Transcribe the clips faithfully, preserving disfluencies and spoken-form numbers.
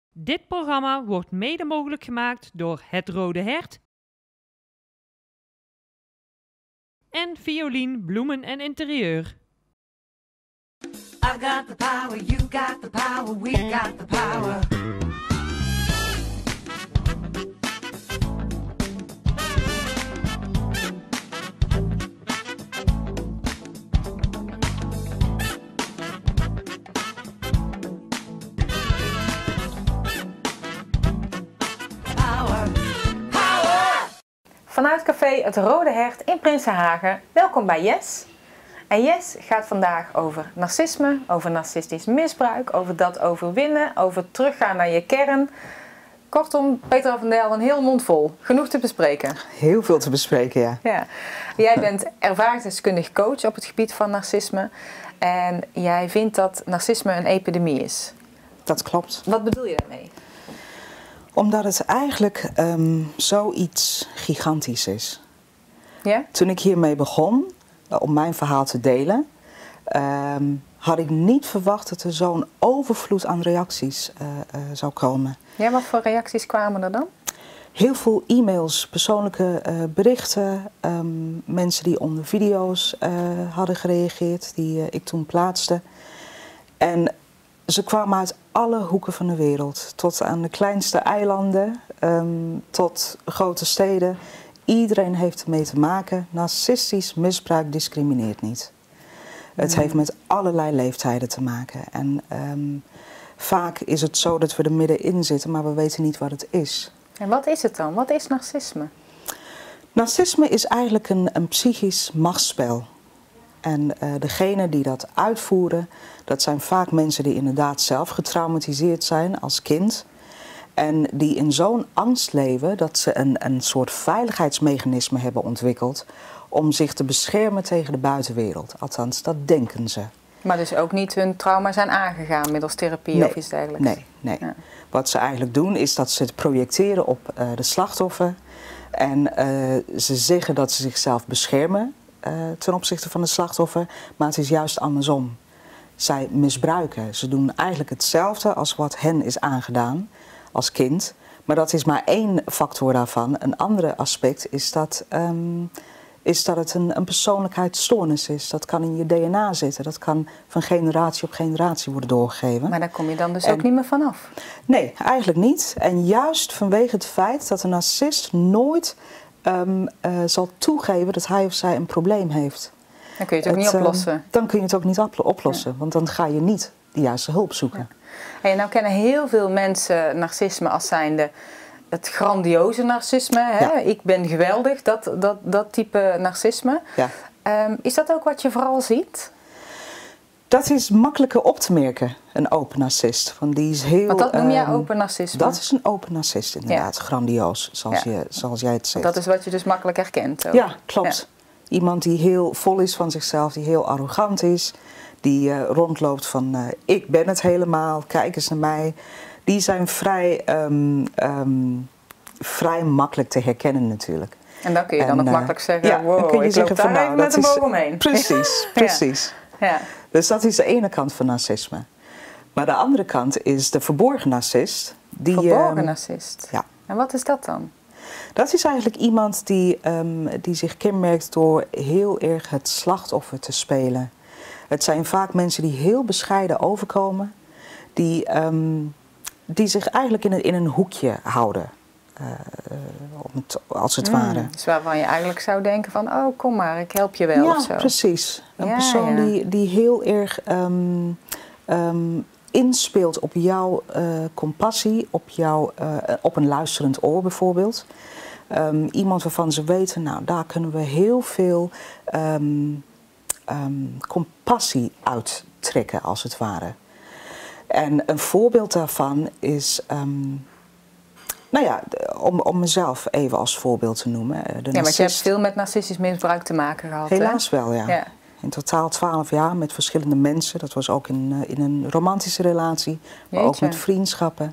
Dit programma wordt mede mogelijk gemaakt door Het Rode Hert en Violien Bloemen en Interieur. I got the power, you got the power, we got the power. Vanuit café Het Rode Hert in Prinsenhagen, welkom bij Jes. En Jes gaat vandaag over narcisme, over narcistisch misbruik, over dat overwinnen, over teruggaan naar je kern. Kortom, Petra van Dijl, een heel mond vol. Genoeg te bespreken. Heel veel te bespreken, ja. ja. Jij bent ervaringsdeskundig coach op het gebied van narcisme. En jij vindt dat narcisme een epidemie is. Dat klopt. Wat bedoel je daarmee? Omdat het eigenlijk um, zoiets gigantisch is. Ja? Toen ik hiermee begon, uh, om mijn verhaal te delen, um, had ik niet verwacht dat er zo'n overvloed aan reacties uh, uh, zou komen. Ja, wat voor reacties kwamen er dan? Heel veel e-mails, persoonlijke uh, berichten, um, mensen die onder video's uh, hadden gereageerd, die uh, ik toen plaatste. En ze kwamen uit alle hoeken van de wereld, tot aan de kleinste eilanden, um, tot grote steden. Iedereen heeft ermee te maken. Narcistisch misbruik discrimineert niet. Mm. Het heeft met allerlei leeftijden te maken. En um, vaak is het zo dat we er middenin zitten, maar we weten niet wat het is. En wat is het dan? Wat is narcisme? Narcisme is eigenlijk een, een psychisch machtsspel. En uh, degenen die dat uitvoeren, dat zijn vaak mensen die inderdaad zelf getraumatiseerd zijn als kind. En die in zo'n angst leven dat ze een, een soort veiligheidsmechanisme hebben ontwikkeld om zich te beschermen tegen de buitenwereld. Althans, dat denken ze. Maar dus ook niet hun trauma zijn aangegaan middels therapie nee, of iets dergelijks? Nee, nee. Ja. Wat ze eigenlijk doen is dat ze het projecteren op uh, de slachtoffer. En uh, ze zeggen dat ze zichzelf beschermen uh, ten opzichte van de slachtoffer. Maar het is juist andersom. Zij misbruiken. Ze doen eigenlijk hetzelfde als wat hen is aangedaan als kind. Maar dat is maar één factor daarvan. Een andere aspect is dat, um, is dat het een, een persoonlijkheidsstoornis is. Dat kan in je D N A zitten. Dat kan van generatie op generatie worden doorgegeven. Maar daar kom je dan dus en, ook niet meer vanaf? Nee, eigenlijk niet. En juist vanwege het feit dat een narcist nooit um, uh, zal toegeven dat hij of zij een probleem heeft. Dan kun je het ook het, niet oplossen. Uh, dan kun je het ook niet oplossen. Ja. Want dan ga je niet de juiste hulp zoeken. Ja. Hey, nou kennen heel veel mensen narcisme als zijnde het grandioze narcisme. Hè? Ja. Ik ben geweldig, dat, dat, dat type narcisme. Ja. Um, is dat ook wat je vooral ziet? Dat is makkelijker op te merken, een open narcist. Want die is heel, Want dat noem jij um, open narcisme? Dat is een open narcist inderdaad, ja. Grandioos, zoals, ja. je, zoals jij het zegt. Dat is wat je dus makkelijk herkent ook. Ja, klopt. Ja. Iemand die heel vol is van zichzelf, die heel arrogant is. Die uh, rondloopt van uh, ik ben het helemaal, kijk eens naar mij. Die zijn vrij, um, um, vrij makkelijk te herkennen natuurlijk. En dan kun je dan en, ook uh, makkelijk zeggen, ja, wow, dan kun je ik zeggen loop daar van, even nou, met een boog omheen. Precies, precies. Ja. Ja. Dus dat is de ene kant van narcisme. Maar de andere kant is de verborgen narcist. Die, verborgen um, narcist? Ja. En wat is dat dan? Dat is eigenlijk iemand die, um, die zich kenmerkt door heel erg het slachtoffer te spelen. Het zijn vaak mensen die heel bescheiden overkomen, die, um, die zich eigenlijk in een, in een hoekje houden, uh, om het, als het mm, ware. Dus waarvan je eigenlijk zou denken van, oh kom maar, ik help je wel ja, of zo. Precies. Een ja, persoon ja. Die, die heel erg um, um, inspeelt op jouw uh, compassie, op, jou, uh, op een luisterend oor bijvoorbeeld. Um, iemand waarvan ze weten, nou daar kunnen we heel veel Um, Um, compassie uittrekken, als het ware. En een voorbeeld daarvan is, um, nou ja, om, om mezelf even als voorbeeld te noemen. De ja, narcist... want je hebt veel met narcistisch misbruik te maken gehad. Helaas hè? wel, ja. ja. In totaal twaalf jaar met verschillende mensen. Dat was ook in, in een romantische relatie, maar Jeetje. ook met vriendschappen.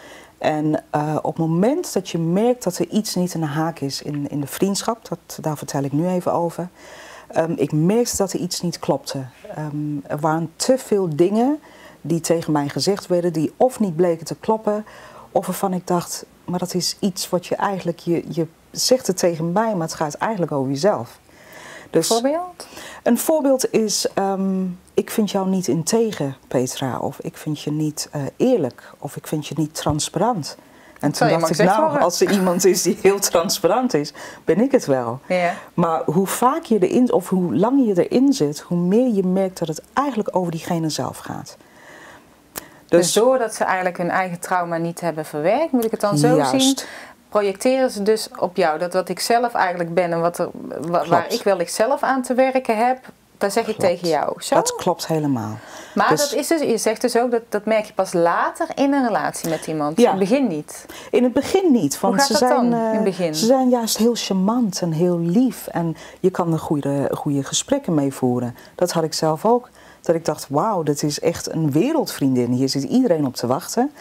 En uh, op het moment dat je merkt dat er iets niet in de haak is in, in de vriendschap, dat, daar vertel ik nu even over. Um, ik merkte dat er iets niet klopte. Um, er waren te veel dingen die tegen mij gezegd werden, die of niet bleken te kloppen, of waarvan ik dacht, maar dat is iets wat je eigenlijk, je, je zegt het tegen mij, maar het gaat eigenlijk over jezelf. Dus, Voorbeeld? Een voorbeeld is, um, ik vind jou niet integer, Petra, of ik vind je niet uh, eerlijk, of ik vind je niet transparant. En toen dacht ik, nou, worden. als er iemand is die heel transparant is, ben ik het wel. Ja. Maar hoe vaak je erin, of hoe lang je erin zit, hoe meer je merkt dat het eigenlijk over diegene zelf gaat. Dus, dus doordat ze eigenlijk hun eigen trauma niet hebben verwerkt, moet ik het dan zo juist. zien, projecteren ze dus op jou. Dat wat ik zelf eigenlijk ben en wat er, wa, waar ik wellicht zelf aan te werken heb, daar zeg klopt. ik tegen jou. Zo? Dat klopt helemaal. Maar dus, dat is dus, je zegt dus ook, dat, dat merk je pas later in een relatie met iemand. Ja. In het begin niet. In het begin niet. Want Hoe gaat ze dat zijn, dan, uh, in het begin? Ze zijn juist heel charmant en heel lief. En je kan er goede, goede gesprekken mee voeren. Dat had ik zelf ook. Dat ik dacht, wauw, dit is echt een wereldvriendin. Hier zit iedereen op te wachten.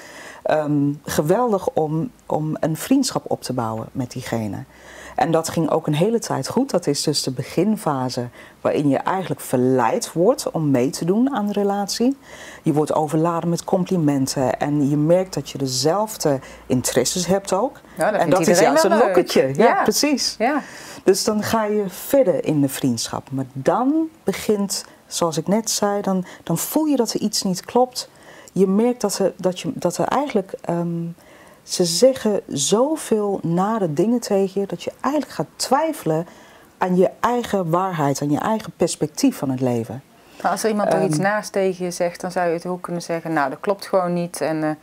Um, geweldig om, om een vriendschap op te bouwen met diegene. En dat ging ook een hele tijd goed. Dat is dus de beginfase waarin je eigenlijk verleid wordt om mee te doen aan de relatie. Je wordt overladen met complimenten en je merkt dat je dezelfde interesses hebt ook. Ja, dat en dat is juist een leuk. lokketje. Ja, Ja, precies. Ja. Dus dan ga je verder in de vriendschap. Maar dan begint, zoals ik net zei, dan, dan voel je dat er iets niet klopt. Je merkt dat er, dat je, dat er eigenlijk... Um, Ze zeggen zoveel nare dingen tegen je dat je eigenlijk gaat twijfelen aan je eigen waarheid, aan je eigen perspectief van het leven. Maar als er iemand er um, iets naast tegen je zegt, dan zou je het ook kunnen zeggen, nou dat klopt gewoon niet. En uh,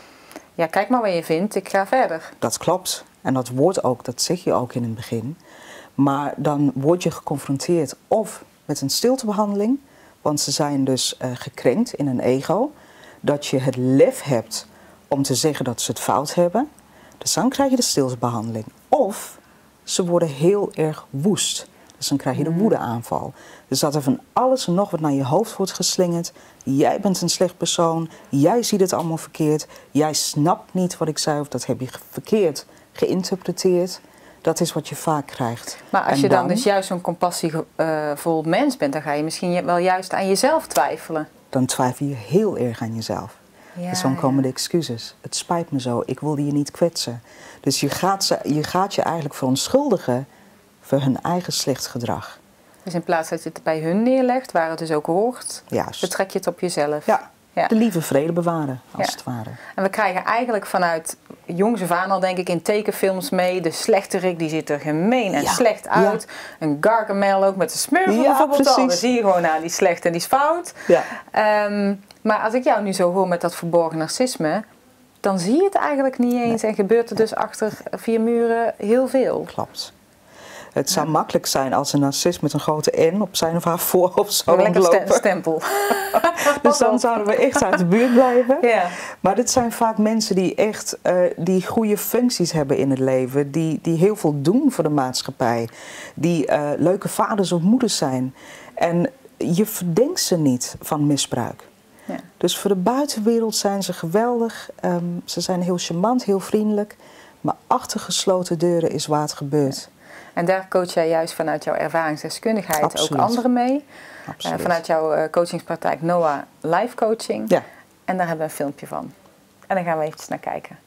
ja, kijk maar wat je vindt, ik ga verder. Dat klopt. En dat wordt ook, dat zeg je ook in het begin. Maar dan word je geconfronteerd of met een stiltebehandeling, want ze zijn dus uh, gekrenkt in een ego, dat je het lef hebt om te zeggen dat ze het fout hebben. Dus dan krijg je de stiltebehandeling. Of ze worden heel erg woest. Dus dan krijg je de woedeaanval. Dus dat er van alles en nog wat naar je hoofd wordt geslingerd. Jij bent een slecht persoon. Jij ziet het allemaal verkeerd. Jij snapt niet wat ik zei of dat heb je verkeerd geïnterpreteerd. Dat is wat je vaak krijgt. Maar als en je dan, dan dus juist zo'n compassievol uh, mens bent, dan ga je misschien wel juist aan jezelf twijfelen. Dan twijfel je heel erg aan jezelf. Ja, dus dan komen ja. de excuses. Het spijt me zo, ik wilde je niet kwetsen. Dus je gaat, ze, je gaat je eigenlijk verontschuldigen voor hun eigen slecht gedrag. Dus in plaats dat je het bij hun neerlegt, waar het dus ook hoort, Juist. betrek je het op jezelf. Ja, Ja. de lieve vrede bewaren, als Ja. het ware. En we krijgen eigenlijk vanuit jongs af aan al, denk ik, in tekenfilms mee. De slechterik, die ziet er gemeen en Ja. slecht uit. Ja. Een Gargamel ook met de smurfen Ja, bijvoorbeeld al. precies. Dan zie je gewoon, nou, die is slecht en die is fout. Ja. Um, maar als ik jou nu zo hoor met dat verborgen narcisme, dan zie je het eigenlijk niet eens. Nee. En gebeurt er dus achter vier muren heel veel. Klopt. Het zou ja. makkelijk zijn als een narcist met een grote N op zijn of haar voorhoofd zou Lekker rondlopen. Lekker stempel. Dus dan zouden we echt uit de buurt blijven. Ja. Maar dit zijn vaak mensen die echt uh, die goede functies hebben in het leven. Die, die heel veel doen voor de maatschappij. Die uh, leuke vaders of moeders zijn. En je verdenkt ze niet van misbruik. Ja. Dus voor de buitenwereld zijn ze geweldig. Um, ze zijn heel charmant, heel vriendelijk. Maar achter gesloten deuren is waar het gebeurt. Ja. En daar coach jij juist vanuit jouw ervaringsdeskundigheid Absoluut. ook anderen mee. Absoluut. Uh, vanuit jouw uh, coachingspraktijk Noah Life Coaching. Ja. En daar hebben we een filmpje van. En daar gaan we eventjes naar kijken.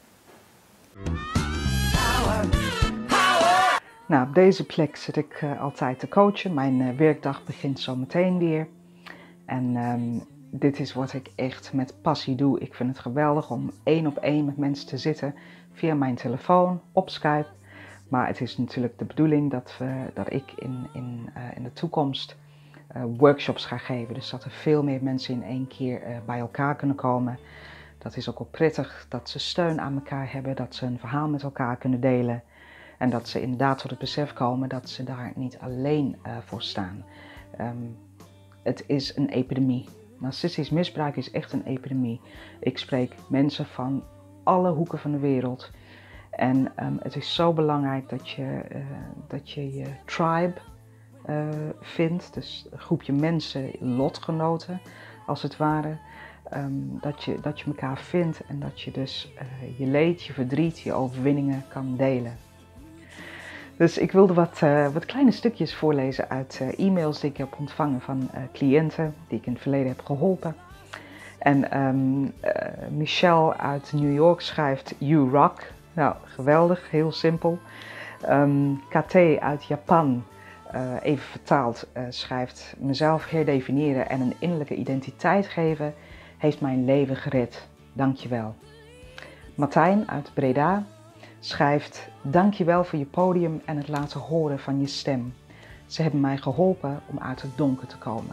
Power, power. Nou, op deze plek zit ik uh, altijd te coachen. Mijn uh, werkdag begint zo meteen weer. En um, dit is wat ik echt met passie doe. Ik vind het geweldig om één op één met mensen te zitten via mijn telefoon, op Skype. Maar het is natuurlijk de bedoeling dat, we, dat ik in, in, uh, in de toekomst uh, workshops ga geven. Dus dat er veel meer mensen in één keer uh, bij elkaar kunnen komen. Dat is ook wel prettig dat ze steun aan elkaar hebben, dat ze een verhaal met elkaar kunnen delen. En dat ze inderdaad tot het besef komen dat ze daar niet alleen uh, voor staan. Um, het is een epidemie. Narcistisch misbruik is echt een epidemie. Ik spreek mensen van alle hoeken van de wereld. En um, het is zo belangrijk dat je uh, dat je, je tribe uh, vindt, dus een groepje mensen, lotgenoten als het ware. Um, dat, je, dat je elkaar vindt en dat je dus uh, je leed, je verdriet, je overwinningen kan delen. Dus ik wilde wat, uh, wat kleine stukjes voorlezen uit uh, e-mails die ik heb ontvangen van uh, cliënten die ik in het verleden heb geholpen. En um, uh, Michelle uit New York schrijft You Rock. Nou, geweldig, heel simpel. Um, K T uit Japan, uh, even vertaald, uh, schrijft mezelf herdefiniëren en een innerlijke identiteit geven, heeft mijn leven gered. Dankjewel. Martijn uit Breda schrijft dankjewel voor je podium en het laten horen van je stem. Ze hebben mij geholpen om uit het donker te komen.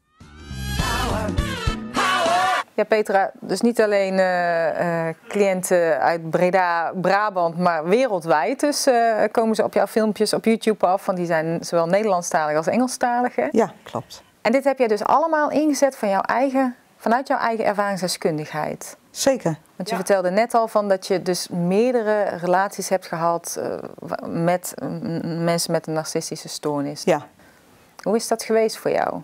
Ja, Petra, dus niet alleen uh, uh, cliënten uit Breda, Brabant, maar wereldwijd. Dus uh, komen ze op jouw filmpjes op YouTube af, want die zijn zowel Nederlandstalig als Engelstalig. Hè? Ja, klopt. En dit heb jij dus allemaal ingezet van jouw eigen, vanuit jouw eigen ervaringsdeskundigheid. Zeker. Want je Ja. vertelde net al van dat je dus meerdere relaties hebt gehad uh, met uh, mensen met een narcistische stoornis. Ja. Hoe is dat geweest voor jou?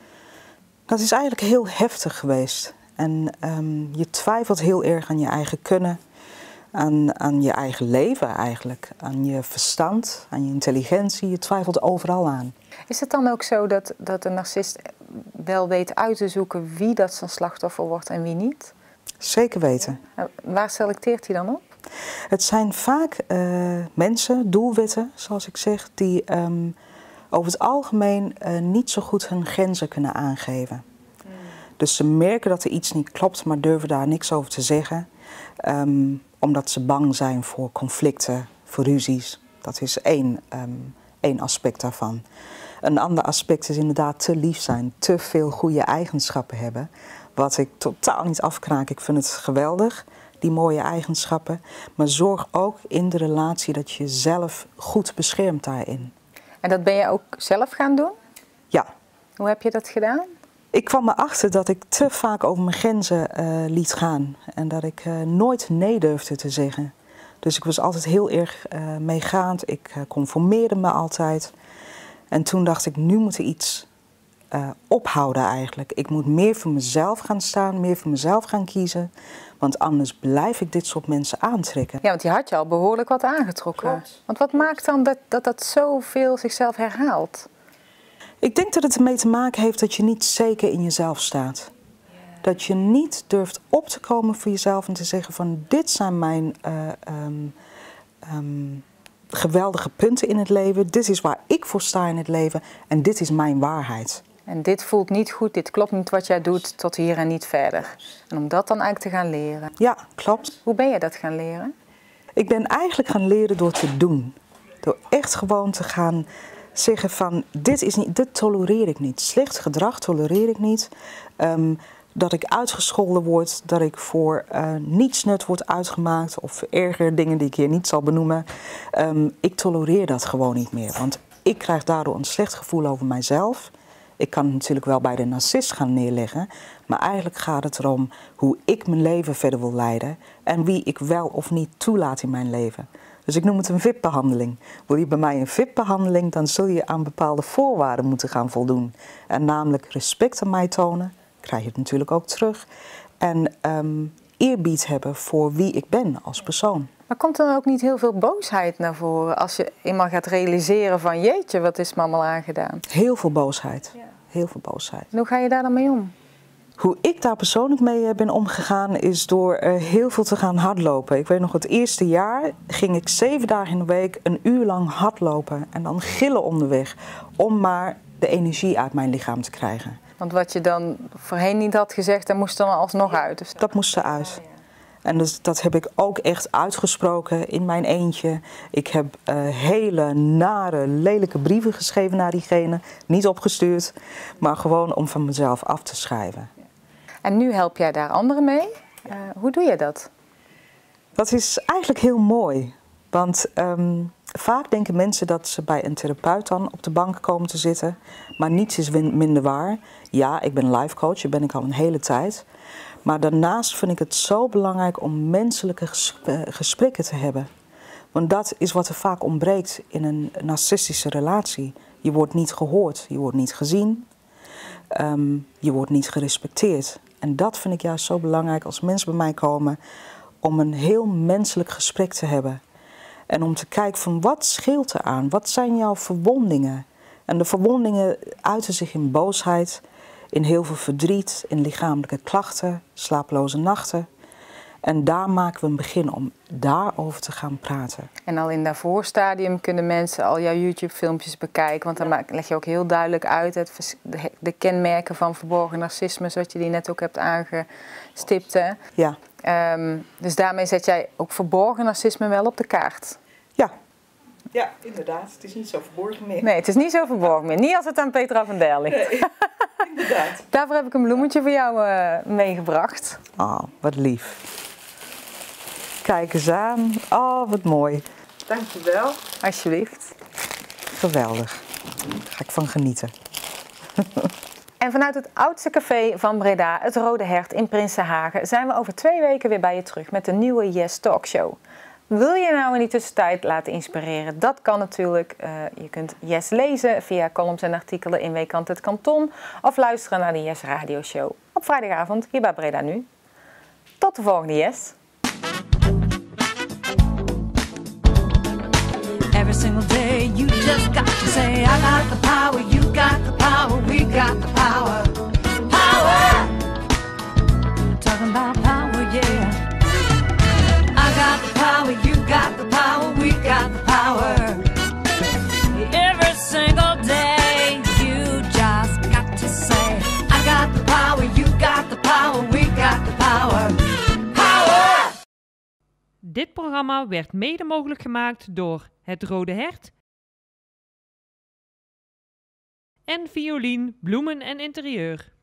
Dat is eigenlijk heel heftig geweest. En um, je twijfelt heel erg aan je eigen kunnen, aan, aan je eigen leven eigenlijk, aan je verstand, aan je intelligentie. Je twijfelt overal aan. Is het dan ook zo dat, dat een narcist wel weet uit te zoeken wie dat zijn slachtoffer wordt en wie niet? Zeker weten. Waar selecteert hij dan op? Het zijn vaak uh, mensen, doelwitten, zoals ik zeg, die um, over het algemeen uh, niet zo goed hun grenzen kunnen aangeven. Mm. Dus ze merken dat er iets niet klopt, maar durven daar niks over te zeggen. Um, omdat ze bang zijn voor conflicten, voor ruzies. Dat is één, um, één aspect daarvan. Een ander aspect is inderdaad te lief zijn, te veel goede eigenschappen hebben. Wat ik totaal niet afkraak. Ik vind het geweldig, die mooie eigenschappen. Maar zorg ook in de relatie dat je jezelf goed beschermt daarin. En dat ben je ook zelf gaan doen? Ja. Hoe heb je dat gedaan? Ik kwam erachter dat ik te vaak over mijn grenzen uh, liet gaan. En dat ik uh, nooit nee durfde te zeggen. Dus ik was altijd heel erg uh, meegaand. Ik uh, conformeerde me altijd. En toen dacht ik, nu moet er iets uh, ophouden eigenlijk. Ik moet meer voor mezelf gaan staan, meer voor mezelf gaan kiezen. Want anders blijf ik dit soort mensen aantrekken. Ja, want die had je al behoorlijk wat aangetrokken. Klopt. Want wat maakt dan dat dat, dat zoveel zichzelf herhaalt? Ik denk dat het ermee te maken heeft dat je niet zeker in jezelf staat. Dat je niet durft op te komen voor jezelf en te zeggen van dit zijn mijn uh, um, um, geweldige punten in het leven. Dit is waar ik voor sta in het leven en dit is mijn waarheid. En dit voelt niet goed, dit klopt niet wat jij doet, tot hier en niet verder. En om dat dan eigenlijk te gaan leren. Ja, klopt. Hoe ben je dat gaan leren? Ik ben eigenlijk gaan leren door te doen. Door echt gewoon te gaan zeggen van dit is niet, dit tolereer ik niet. Slecht gedrag tolereer ik niet. Um, dat ik uitgescholden word, dat ik voor uh, niets nut word uitgemaakt of erger dingen die ik hier niet zal benoemen. Um, ik tolereer dat gewoon niet meer, want ik krijg daardoor een slecht gevoel over mijzelf. Ik kan het natuurlijk wel bij de narcist gaan neerleggen, maar eigenlijk gaat het erom hoe ik mijn leven verder wil leiden en wie ik wel of niet toelaat in mijn leven. Dus ik noem het een V I P-behandeling. Wil je bij mij een V I P-behandeling, dan zul je aan bepaalde voorwaarden moeten gaan voldoen. En namelijk respect aan mij tonen, krijg je het natuurlijk ook terug. En um, eerbied hebben voor wie ik ben als persoon. Maar komt er dan ook niet heel veel boosheid naar voren als je eenmaal gaat realiseren van jeetje, wat is me allemaal aangedaan? Heel veel boosheid. Ja. Heel veel boosheid. En hoe ga je daar dan mee om? Hoe ik daar persoonlijk mee ben omgegaan is door uh, heel veel te gaan hardlopen. Ik weet nog, het eerste jaar ging ik zeven dagen in de week een uur lang hardlopen. En dan gillen onderweg om maar de energie uit mijn lichaam te krijgen. Want wat je dan voorheen niet had gezegd, dat moest dan alsnog uit? Dus dat moest eruit. En dus, dat heb ik ook echt uitgesproken in mijn eentje. Ik heb uh, hele nare, lelijke brieven geschreven naar diegene. Niet opgestuurd, maar gewoon om van mezelf af te schrijven. En nu help jij daar anderen mee. Uh, hoe doe je dat? Dat is eigenlijk heel mooi. Want um, vaak denken mensen dat ze bij een therapeut dan op de bank komen te zitten. Maar niets is minder waar. Ja, ik ben life coach, dat ben ik al een hele tijd. Maar daarnaast vind ik het zo belangrijk om menselijke gesprekken te hebben. Want dat is wat er vaak ontbreekt in een narcistische relatie. Je wordt niet gehoord, je wordt niet gezien, um, je wordt niet gerespecteerd. En dat vind ik juist zo belangrijk als mensen bij mij komen, om een heel menselijk gesprek te hebben. En om te kijken van wat scheelt er aan, wat zijn jouw verwondingen? En de verwondingen uiten zich in boosheid, in heel veel verdriet, in lichamelijke klachten, slapeloze nachten. En daar maken we een begin om daarover te gaan praten. En al in dat voorstadium kunnen mensen al jouw YouTube-filmpjes bekijken. Want dan maak- leg je ook heel duidelijk uit het, vers- de, de kenmerken van verborgen narcisme, zoals je die net ook hebt aangestipt. Hè? Ja, Ehm, dus daarmee zet jij ook verborgen narcisme wel op de kaart. ja. Ja, inderdaad. Het is niet zo verborgen meer. Nee, het is niet zo verborgen meer. Niet als het aan Petra van Der ligt. Nee, inderdaad. Daarvoor heb ik een bloemetje voor jou eh, meegebracht. Oh, wat lief. Kijk eens aan. Oh, wat mooi. Dankjewel. Alsjeblieft. Geweldig. Daar ga ik van genieten. En vanuit het oudste café van Breda, het Rode Hert in Prinsenhagen, zijn we over twee weken weer bij je terug met de nieuwe Yes Talkshow. Wil je je nou in die tussentijd laten inspireren? Dat kan natuurlijk. Uh, je kunt Yes lezen via columns en artikelen in Weekant het Kanton of luisteren naar de Yes Radio Show op vrijdagavond hier bij Breda Nu. Tot de volgende Yes. Every single day you just got to say I got the power, you got the power, we got the power. Power! Talking about power, yeah. I got the power, you got the power, we got the power. Every single day you just got to say I got the power, you got the power, we got the power. Power! Dit programma werd mede mogelijk gemaakt door Het Rode Hert en Violien, Bloemen en Interieur.